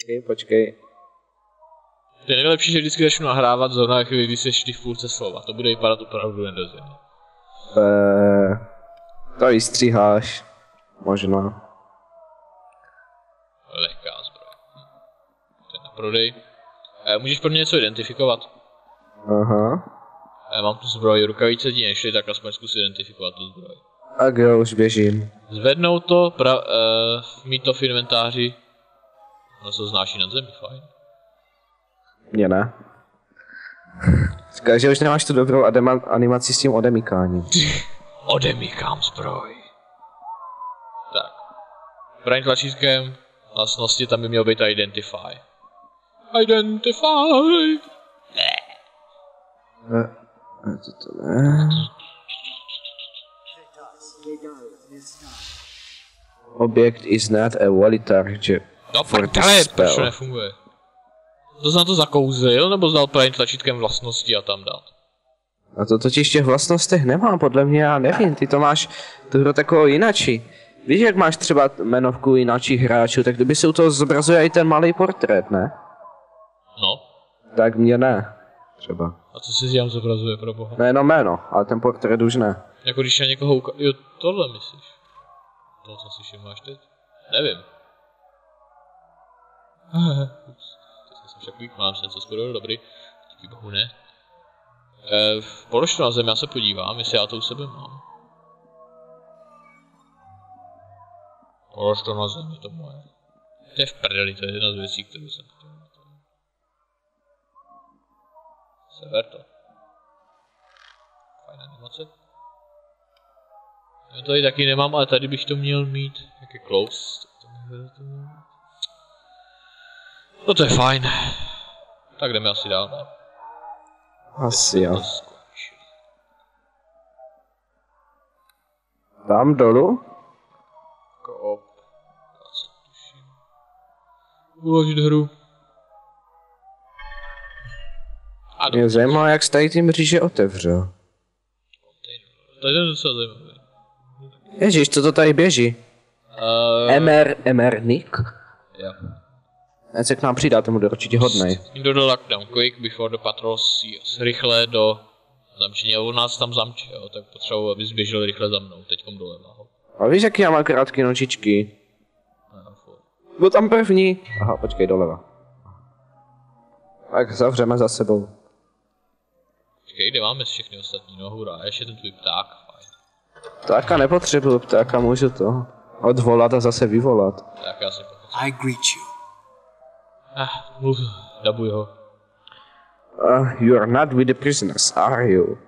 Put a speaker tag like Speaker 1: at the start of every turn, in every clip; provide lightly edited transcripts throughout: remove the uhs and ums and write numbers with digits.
Speaker 1: Počkej.
Speaker 2: To je nejlepší, že vždycky začnu nahrávat zrovna chvíli, když jsi v půlce slova. To bude vypadat opravdu nedozvědně.
Speaker 1: To vystříháš. Možná.
Speaker 2: Lehká zbroj. To je na prodej. Můžeš pro mě něco identifikovat?
Speaker 1: Aha.
Speaker 2: Mám tu zbroj, rukavice ti nešly, tak aspoň zkus identifikovat tu zbroj.
Speaker 1: Tak jo, už běžím.
Speaker 2: Zvednout to, mít to v inventáři. Ono se znáší nad zemi, fajn.
Speaker 1: Mně ne. Říkáš, že už nemáš tu dobrou animaci s tím odemykáním.
Speaker 2: Odemykám zbroj. Tak. Braň tlačítkem, vlastnosti tam by měl být Identify. Identify!
Speaker 1: To ne. Objekt is not a valid target.
Speaker 2: No prdele, proč to nefunguje? To jsi na to zakouzil, nebo zdal braň tlačítkem vlastnosti a tam dát?
Speaker 1: A to totiž těch vlastnostech nemám, podle mě, já nevím, ty to máš tu hru takovou jinačí. Víš, jak máš třeba jmenovku jinačích hráčů, tak kdyby se u toho zobrazuje i ten malý portrét, ne?
Speaker 2: No.
Speaker 1: Tak mě ne, třeba.
Speaker 2: A co si dělám zobrazuje, pro boha?
Speaker 1: Nejenom jméno, ale ten portrét už ne.
Speaker 2: Jako když na někoho jo, tohle myslíš? To, co si všimáš teď? Nevím. To jsem však mám se něco skoro dobrý. Díky bohu ne. Polož to na zem, já se podívám, jestli já to u sebe mám. Polož to na zem, je to moje. To je v prdeli, to je jedna z věcí, kterou jsem chtěl. Sever to. Fajn animace. Já tady taky nemám, ale tady bych to měl mít. Jak je close. No to je fajn. Tak jdeme asi dál, ne?
Speaker 1: Asi jo. Tam dolů?
Speaker 2: Koop. Já se tuším. Uložit hru.
Speaker 1: Mě zajímá, jak se tady ty mříže otevřel.
Speaker 2: Tady je docela zajímavé.
Speaker 1: Ježíš, co to tady běží? Nick?
Speaker 2: Jo.
Speaker 1: Ať se k nám přidá, tomu jde určitě hodnej.
Speaker 2: Into the lockdown, quick before the patrol sees. Rychle do zamčení, a on nás tam zamče, jo, tak potřebuji, abys běžel rychle za mnou, teďkom doleva.
Speaker 1: A víš, jaký já mám krátké nočičky? Byl tam první. Aha, počkej, doleva. Tak zavřeme za sebou.
Speaker 2: Počkej, kde máme všechny ostatní, no hurá, ještě ten tvůj pták, fajn.
Speaker 1: Ptáka nepotřebuju, ptáka můžu to odvolat a zase vyvolat.
Speaker 2: Tak já si pochopím.
Speaker 3: I greet you.
Speaker 2: Mluv, dabuj ho.
Speaker 1: You're not with the prisoners, are you?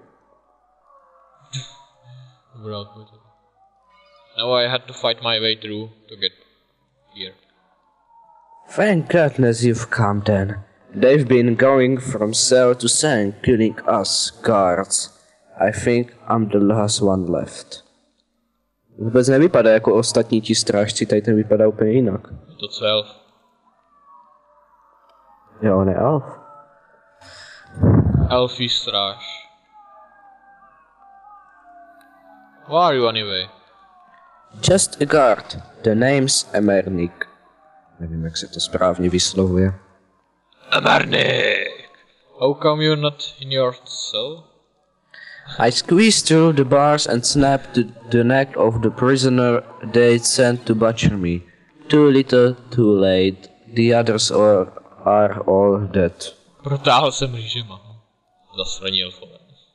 Speaker 2: Now I had to fight my way through to get here.
Speaker 1: Thank goodness you've come then. They've been going from cell to cell killing us, guards. I think I'm the last one left. Vůbec nevypadá jako ostatní ti strážci, tady ten vypadá úplně jinak.
Speaker 2: Je to co elf?
Speaker 1: Jo, on je elf.
Speaker 2: Elfí stráž. Who are you anyway?
Speaker 1: Just a guard. The name's Emernik. Nevím, jak se to správně vyslovuje.
Speaker 2: Emernik! How come you're not in your cell?
Speaker 1: I squeezed through the bars and snapped the neck of the prisoner they'd sent to butcher me. Too little, too late. The others are all dead.
Speaker 2: Protáhl jsem rýžema. Zasraní elfové.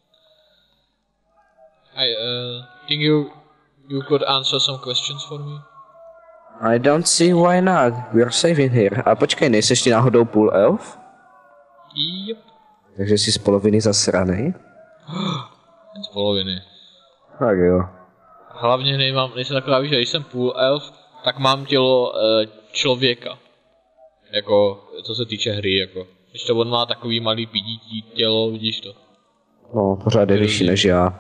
Speaker 2: I think you could answer some questions for me?
Speaker 1: I don't see why not. We're safe in here. A počkej, nejseš ty náhodou půl elf?
Speaker 2: Yep.
Speaker 1: Takže jsi z poloviny zasranej?
Speaker 2: Z poloviny.
Speaker 1: Tak jo.
Speaker 2: Hlavně nejsem taková, víš, že když jsem půl elf, tak mám tělo člověka. Jako, co se týče hry, jako. Když to on má takový malý pidítí tělo, vidíš to?
Speaker 1: No, pořád je vyšší než já.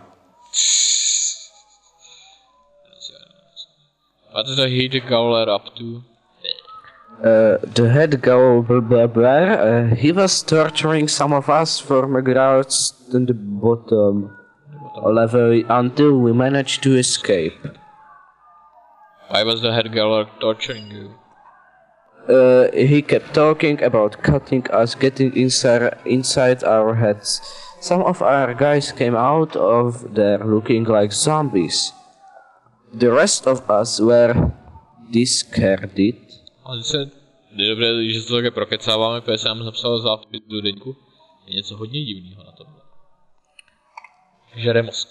Speaker 2: What does the head Gowler up to?
Speaker 1: The head Gowler, he was torturing some of us from the grounds in the bottom level until we managed to escape.
Speaker 2: Why was the head Gowler torturing you?
Speaker 1: He kept talking about cutting us, getting inside our heads. Some of our guys came out of there looking like zombies. The rest of us were discarded.
Speaker 2: A je dobré, že se to také prokecáváme, protože jsem zapsal zápis do deníku. Je něco hodně divného na tom. Žere mozky.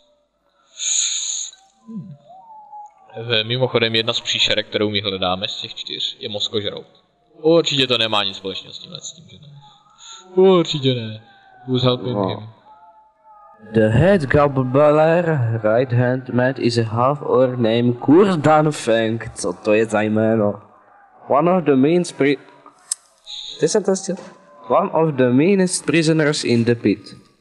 Speaker 2: Mimochodem jedna z příšerek, kterou my hledáme z těch 4, je mozkožrout. Určitě to nemá nic společného s tímhle, že ne? Určitě ne. Who's helping him?
Speaker 1: The head gobbler, right hand man, is a half-orc named Gurdan Feng. Co to je za jméno? One of the meanest prisoners in the pit.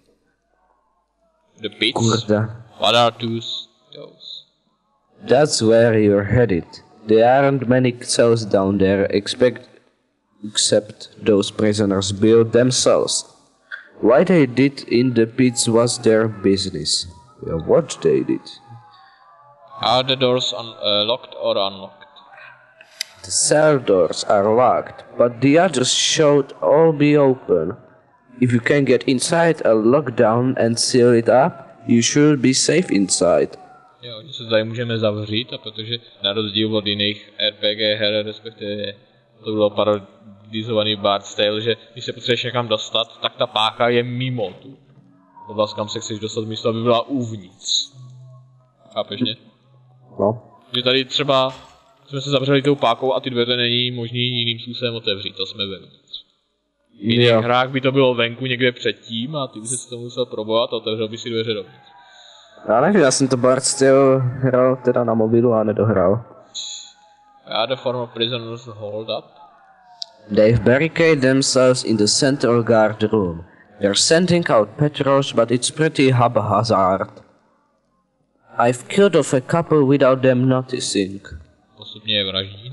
Speaker 2: The pits?
Speaker 1: Gurdan.
Speaker 2: What are those?
Speaker 1: That's where you're headed. There aren't many cells down there except those prisoners built themselves. Why they did in the pits was their business. Yeah, what they did.
Speaker 2: Are the doors locked or unlocked?
Speaker 1: The cell doors are locked, but the others should all be open. If you can get inside a lockdown and seal it up, you should be safe inside.
Speaker 2: Jo, že se tady můžeme zavřít, a protože na rozdíl od jiných RPG her, respektive to bylo parodizovaný Bard's Tale, že když se potřebuješ někam dostat, tak ta páka je mimo tu oblast, kam se chceš dostat, místo aby byla uvnitř. Chápeš mě?
Speaker 1: No.
Speaker 2: Že tady třeba jsme se zavřeli tou pákou a ty dveře není možný jiným způsobem otevřít, to jsme vevnitř. V jiných hrách by to bylo venku někde předtím a ty by se to musel probovat a otevřel by si dveře dovnitř.
Speaker 1: Já nevím, já jsem to Bard's Tale hrál teda na mobilu a nedohrál.
Speaker 2: Are the former prisoners holed up?
Speaker 1: They've barricaded themselves in the central guard room. They're sending out patrols, but it's pretty haphazard. I've killed off a couple without them noticing.
Speaker 2: Postupně je vraždí.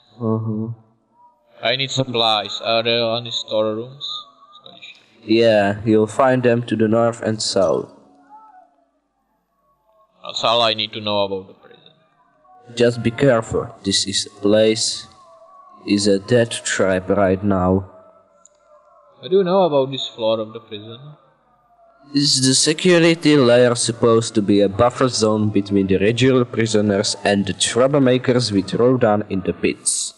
Speaker 2: I need supplies. Are there any storerooms?
Speaker 1: Yeah, you'll find them to the north and south.
Speaker 2: That's all I need to know about the prison.
Speaker 1: Just be careful. This place is a death trap right now.
Speaker 2: What do you know about this floor of the prison?
Speaker 1: This is the security layer supposed to be a buffer zone between the regular prisoners and the troublemakers we throw down in the pits.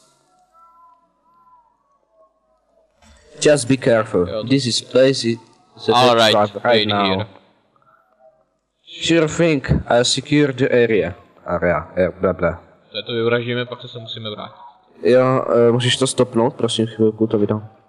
Speaker 1: Just be careful. This is place is a death trap right now. Here. Sure thing. I'll secure the area. Bla bla.
Speaker 2: To vyvraždíme, pak se musíme vrátit.
Speaker 1: Jo, můžeš to stopnout, prosím, chvilku to vydám.